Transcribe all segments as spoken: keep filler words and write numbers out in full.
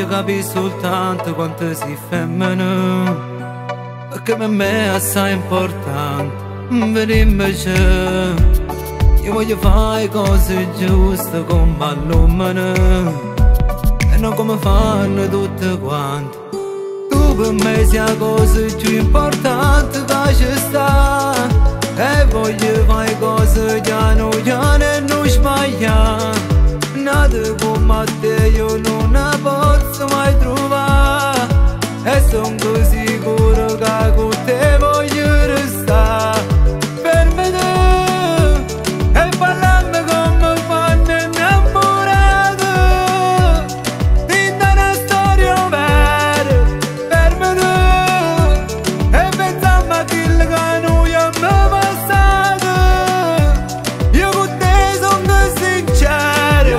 capire soltanto quanto si femmina, perché per me è assai importante. Per invece io voglio fare cose giuste come l'uomo e non come fanno tutte quante. Tu per me sei la cosa più importante che ci sta, e voglio fare cose piano piano e non sbagliare. Nada come te io non la posso mai trovare, e son così sicuro che con te voglio restare. Per me te e parlando come fanno innamorato, tinta una storia vera. Per me te e pensiamo a quello che noi abbiamo passato. Io con te sono sincero,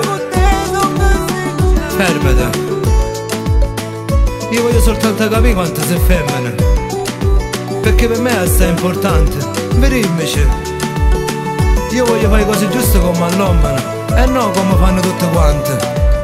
fermati. Io voglio soltanto capire quanto sei femmina, perché per me è assai importante. Verimmici, io voglio fare cose giuste come all'uomo e non come fanno tutte quante.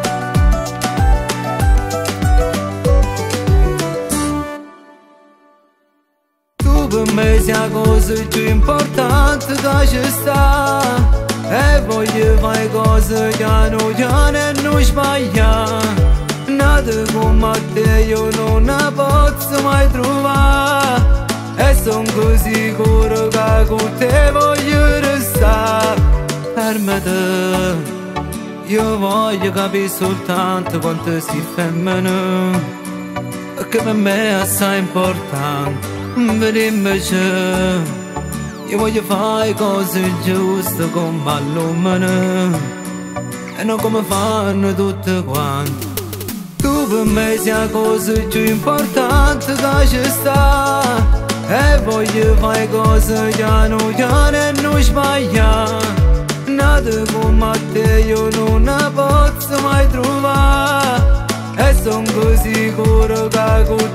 Tu per me sei la cosa più importante che ci sta, e voglio fare cose piano piano e non sbagliare. Nada come te io non la posso mai trovare, e son così sicuro che con te voglio restare. Per me te io voglio capire soltanto quanto si femmina, perché per me è assai importante. Per invece io voglio fare cose giuste come l'uomo e non come fanno tutte quante. Tu per me sei la cosa più importante che ci sta, e voglio fare cose piano piano e non sbagliare. Nada come te io non la posso mai trovare, e son così sicuro che con